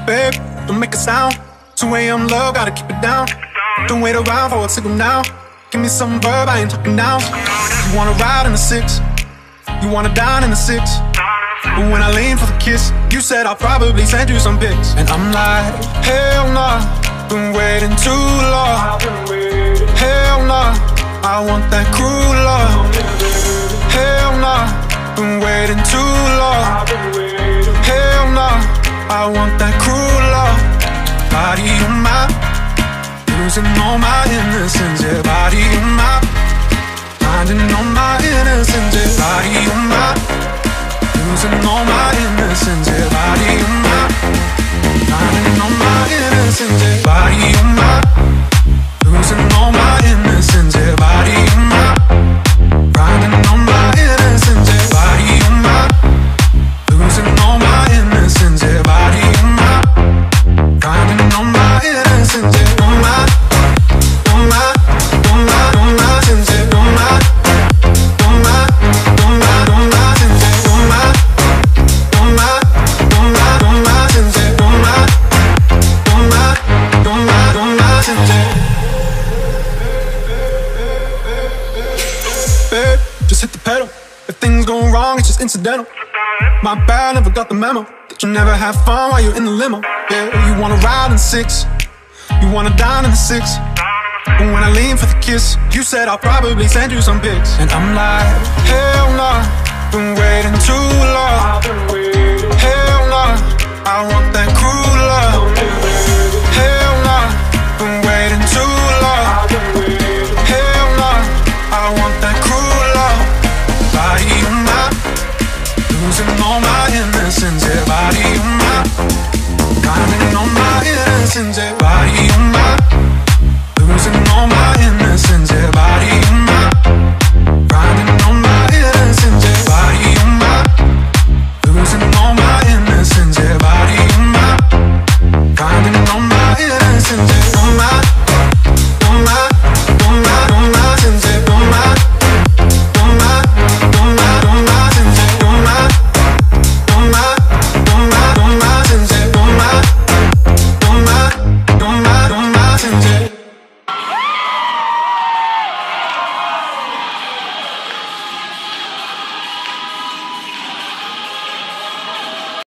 Babe, don't make a sound. 2 a.m. love, gotta keep it down. Don't wait around for a signal now. Give me some verb, I ain't talking down. You wanna ride in the 6, you wanna dine in the 6. But when I lean for the kiss, you said I'll probably send you some pics. And I'm like, hell nah, been waiting too long. Hell nah, I want that cruel love. Hell nah, been waiting too long. Hell nah, I want that cruel love. Body on my, losing all my innocence. Yeah, body on my, finding all my innocence. Yeah, body on my, losing all my innocence. Yeah, body on my, finding all my innocence. Yeah, body on my, losing all my innocence. Yeah, body on my, finding all my innocence. Yeah, body on my, losing all my innocence. Yeah, body on my, finding all my innocence. Yeah, on my, on my, on my, on my sins. Yeah, on my, on my, on my, on my sins. Yeah, on my, on my, on my, on my sins. Yeah, on my, on my, on my, on my sins. Yeah. Babe, just hit the pedal. If things go wrong, it's just incidental. My bad, never got the memo that you never have fun while you're in the limo. Yeah, you wanna ride in the 6, you wanna dine in the 6. But when I lean for the kiss, you said I'll probably send you some pics. And I'm like, hell nah, been waiting too long. Hell nah, I want that cruise.